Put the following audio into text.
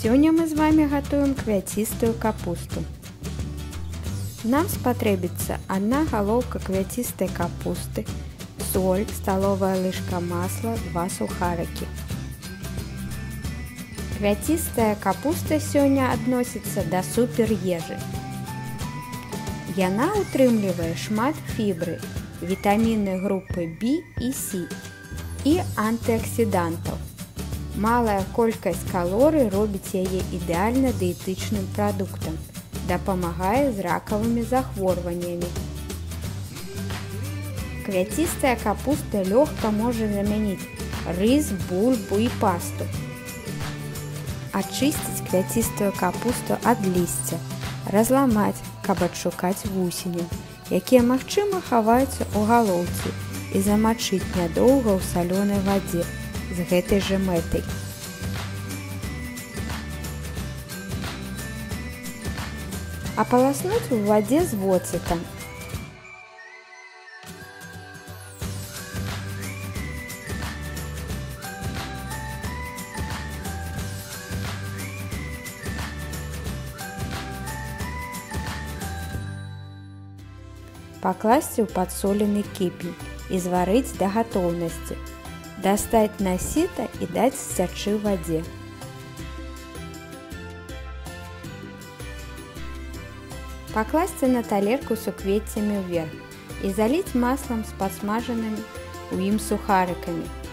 Сегодня мы с вами готовим квятистую капусту. Нам спотребится 1 головка квятистой капусты, соль, столовая ложка масла, 2 сухарики. Квятистая капуста сегодня относится до супер ежи. Яна утрымлівае шмат фібры, вітаміны групы B і C і антыаксідантаў. Малая колькасць калорый робіць яе ідэальна дыетычным прадуктам, дапамагае з ракавымі захворваннямі. Квятистая капуста лёгка можа замяніць рыс, бульбу і пасту. Ачысціць квятистую капусту ад лісця, разламаць, каб адшукаць вусені, якія магчыма хаваюцца ў галоўцы, і замачыць нядоўга ў салёнай вадзе з гэтай жа мэтай. Апаласнуць у вадзе з воцатам. Пакласці ў падсолены кіпень і зварыць да гатоўнасці. Дастаць на сіта і даць сцячы ў вадзе. Пакласці на талерку з суквеццямі ўверх і заліць маслам з падсмажанымі ў ім сухарыкамі.